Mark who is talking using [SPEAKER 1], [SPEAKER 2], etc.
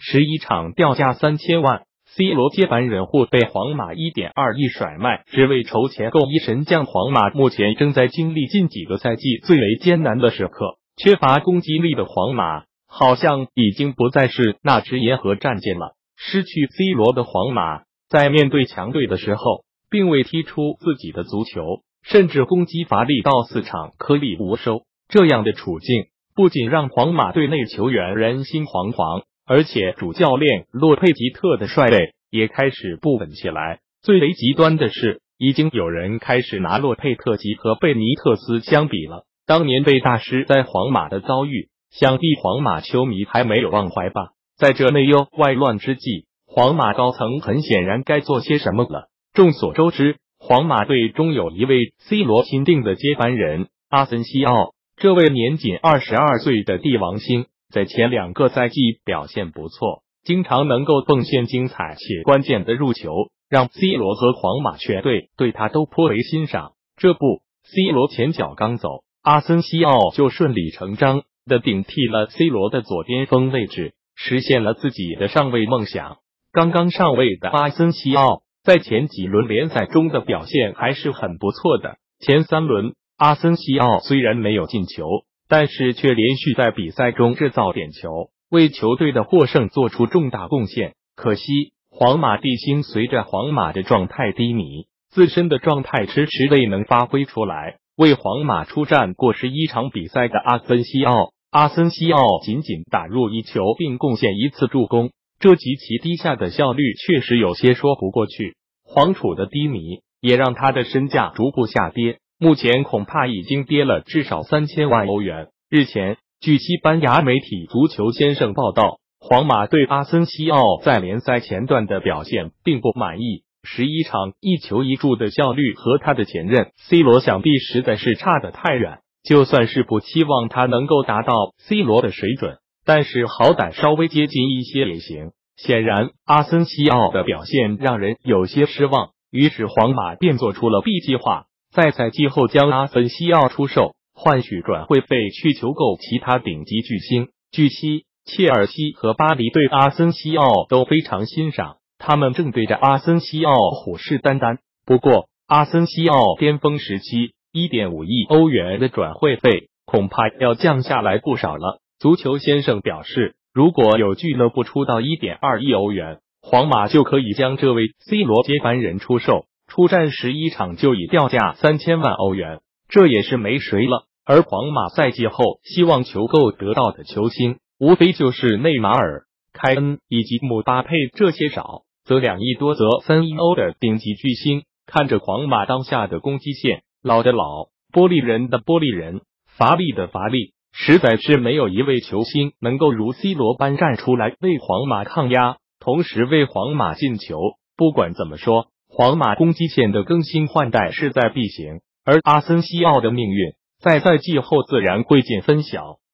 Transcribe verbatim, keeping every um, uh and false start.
[SPEAKER 1] 十一场掉价三千万。C 罗接班人或被皇马 一点二亿甩卖，只为筹钱购一神将。皇马目前正在经历近几个赛季最为艰难的时刻，缺乏攻击力的皇马好像已经不再是那支沿河战舰了。失去 C 罗的皇马，在面对强队的时候，并未踢出自己的足球，甚至攻击乏力到四场颗粒无收。这样的处境不仅让皇马队内球员人心惶惶，而且主教练洛佩吉特的帅位也开始不稳起来。最为极端的是，已经有人开始拿洛佩特吉和贝尼特斯相比了。当年贝大师在皇马的遭遇，想必皇马球迷还没有忘怀吧。在这内忧外乱之际，皇马高层很显然该做些什么了。众所周知，皇马队中有一位 C 罗钦定的接班人阿森西奥，这位年仅二十二岁的帝王星在前两个赛季表现不错，经常能够奉献精彩且关键的入球，让 C 罗和皇马全队对他都颇为欣赏。这不 ，C 罗前脚刚走，阿森西奥就顺理成章的顶替了 C 罗的左边锋位置，实现了自己的上位梦想。刚刚上位的阿森西奥在前几轮联赛中的表现还是很不错的。前三轮，阿森西奥虽然没有进球，但是却连续在比赛中制造点球，为球队的获胜做出重大贡献。可惜，皇马帝星随着皇马的状态低迷，自身的状态迟迟未能发挥出来。为皇马出战过十一场比赛的阿森西奥，阿森西奥仅仅打入一球并贡献一次助攻，这极其低下的效率确实有些说不过去。皇储的低迷也让他的身价逐步下跌，目前恐怕已经跌了至少三千万欧元。日前，据西班牙媒体足球先生报道，皇马对阿森西奥在联赛前段的表现并不满意，十一场一球一助的效率和他的前任 C 罗想必实在是差得太远。就算是不期望他能够达到 C 罗的水准，但是好歹稍微接近一些也行。显然，阿森西奥的表现让人有些失望，于是皇马便做出了 B 计划，在赛季后将阿森西奥出售，换取转会费去求购其他顶级巨星。据悉，切尔西和巴黎对阿森西奥都非常欣赏，他们正对着阿森西奥虎视眈眈。不过，阿森西奥巅峰时期 一点五亿欧元的转会费恐怕要降下来不少了。足球先生表示，如果有俱乐部出到 一点二亿欧元，皇马就可以将这位 C 罗接班人出售，出战十一场就以掉价三千万欧元，这也是没谁了。而皇马赛季后希望求购得到的球星，无非就是内马尔、凯恩以及姆巴佩，这些少则两亿多则三亿欧的顶级巨星。看着皇马当下的攻击线，老的老，玻璃人的玻璃人，乏力的乏力，实在是没有一位球星能够如 C 罗般站出来为皇马抗压，同时为皇马进球。不管怎么说，皇马攻击线的更新换代势在必行，而阿森西奥的命运在赛季后自然会见分晓。